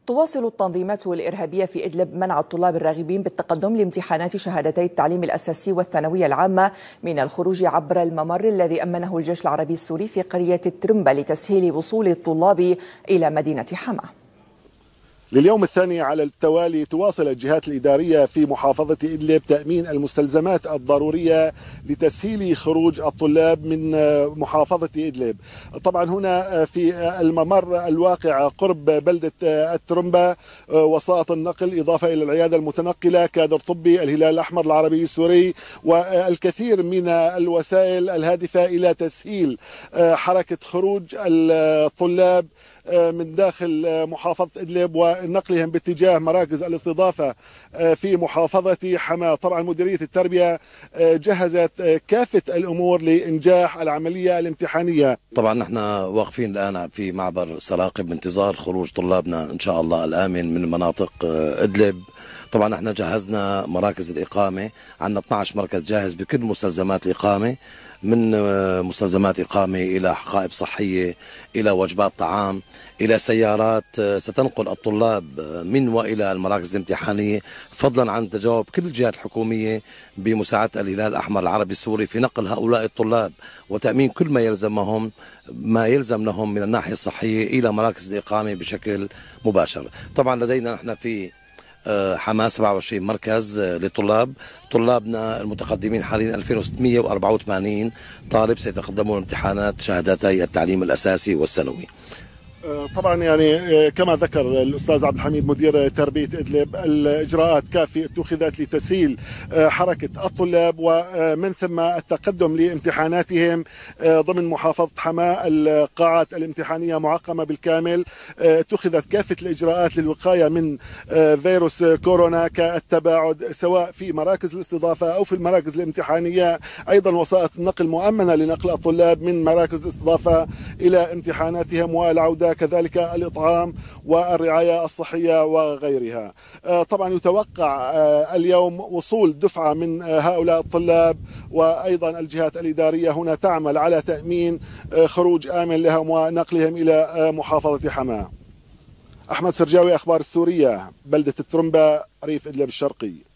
تواصل التنظيمات الإرهابية في إدلب منع الطلاب الراغبين بالتقدم لامتحانات شهادتي التعليم الأساسي والثانوية العامة من الخروج عبر الممر الذي أمنه الجيش العربي السوري في قرية الترمبة لتسهيل وصول الطلاب إلى مدينة حما. لليوم الثاني على التوالي تواصل الجهات الإدارية في محافظة إدلب تأمين المستلزمات الضرورية لتسهيل خروج الطلاب من محافظة إدلب. طبعا هنا في الممر الواقع قرب بلدة الترمبة وسائط النقل إضافة إلى العيادة المتنقلة، كادر طبي، الهلال الأحمر العربي السوري، والكثير من الوسائل الهادفة إلى تسهيل حركة خروج الطلاب من داخل محافظة إدلب ونقلهم باتجاه مراكز الاستضافة في محافظة حماة. طبعا مديرية التربية جهزت كافة الأمور لإنجاح العملية الامتحانية. طبعا نحن واقفين الآن في معبر سراقب بانتظار خروج طلابنا إن شاء الله الآمن من مناطق إدلب. طبعا نحن جهزنا مراكز الإقامة، عندنا 12 مركز جاهز بكل مستلزمات الإقامة، من مستلزمات إقامة إلى حقائب صحية إلى وجبات طعام إلى سيارات ستنقل الطلاب من وإلى المراكز الامتحانية، فضلا عن تجاوب كل الجهات الحكومية بمساعدة الهلال الأحمر العربي السوري في نقل هؤلاء الطلاب وتأمين كل ما يلزم لهم من الناحية الصحية إلى مراكز الإقامة بشكل مباشر. طبعا لدينا نحن في حماة 27 مركز لطلاب. طلابنا المتقدمين حاليا 2684 طالب سيتقدمون امتحانات شهادتي التعليم الأساسي والثانوي. طبعا يعني كما ذكر الأستاذ عبد الحميد مدير تربية إدلب، الإجراءات كافية اتخذت لتسهيل حركة الطلاب ومن ثم التقدم لامتحاناتهم ضمن محافظة حماة. القاعات الامتحانية معقمة بالكامل، اتخذت كافة الإجراءات للوقاية من فيروس كورونا كالتباعد سواء في مراكز الاستضافة أو في المراكز الامتحانية. أيضا وسائط النقل مؤمنة لنقل الطلاب من مراكز الاستضافة إلى امتحاناتهم والعودة، كذلك الإطعام والرعاية الصحية وغيرها. طبعا يتوقع اليوم وصول دفعة من هؤلاء الطلاب، وأيضا الجهات الإدارية هنا تعمل على تأمين خروج آمن لهم ونقلهم إلى محافظة حماة. أحمد سرجاوي، أخبار السورية، بلدة الترمبة، ريف إدلب الشرقي.